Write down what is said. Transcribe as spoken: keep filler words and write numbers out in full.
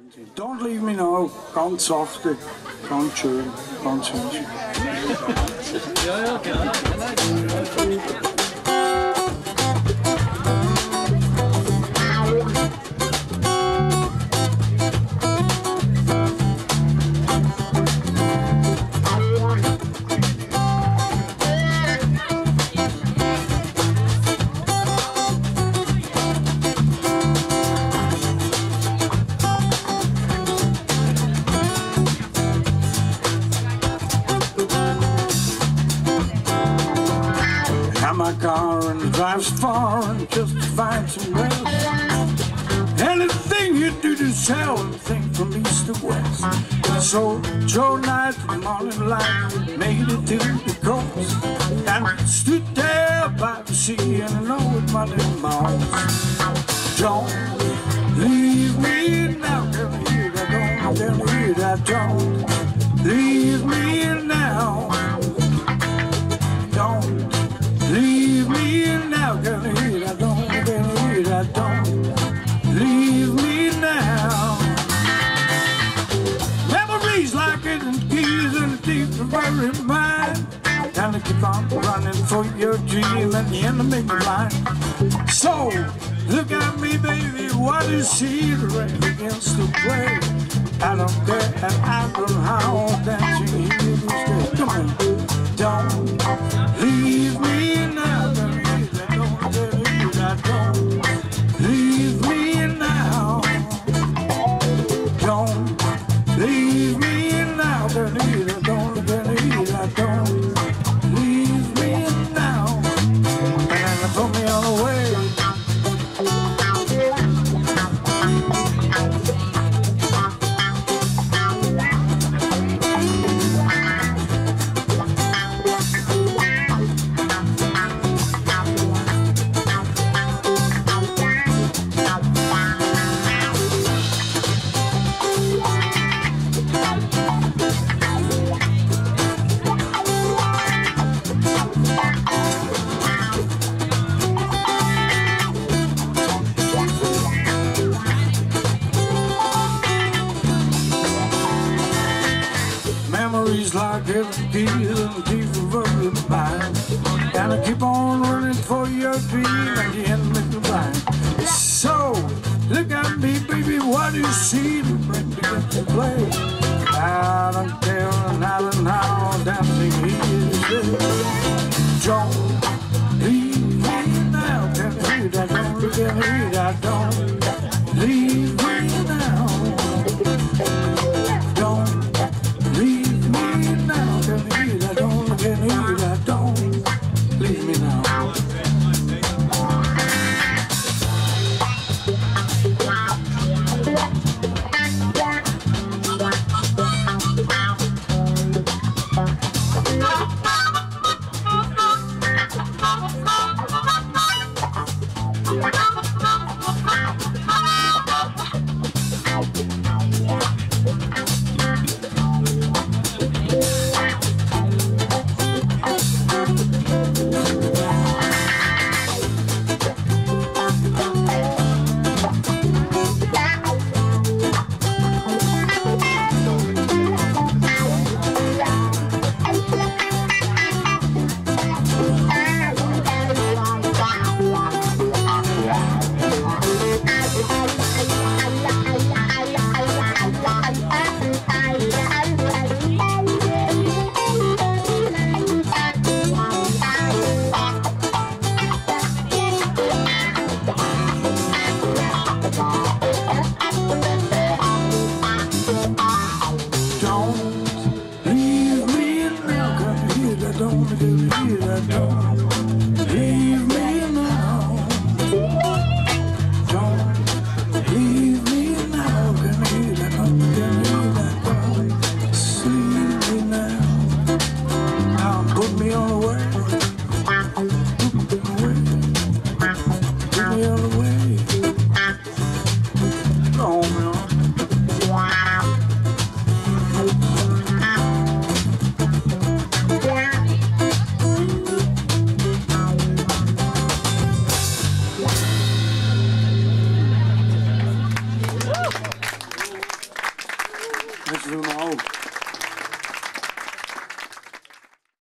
Don't leave me now, ganz sachte, ganz schön, ganz hübsch. Ja, ja, genau. My car and drives far and just to find some rest. Anything you do to sell, anything from east to west. So Joe night to the morning light, made it to the coast, and stood there by the sea, and I know it might be miles. Don't leave me now, girl, here I don't, girl, here I don't. Leave me now. Don't leave me now, girl, here I don't, girl, here I don't. Leave me now. Memories like it and keys in the deep buried mind. Gotta keep on running for your dream and the enemy blind. So, look at me, baby, what you see, the rain against the wave. I don't care, and I don't know how dancing here to stay. Come on, don't leave me now, girl, here I don't, girl, here I don't. Leave me now. Don't leave me now, girl, here I don't, girl, here I don't. Leave me now, and put me on the way. Memories like every piece and deep of your mind. Gotta keep on running for your dream and the end make you blind. So, look at me, baby, what do you see to bring together to play? I don't care and I don't know how dancing here today. Don't leave me now, can you hear that? Don't look at me, I don't leave me now. Don't leave me now, can you hear that? Don't look at me, I don't leave me now. Thank you. Mensen doen nou ook.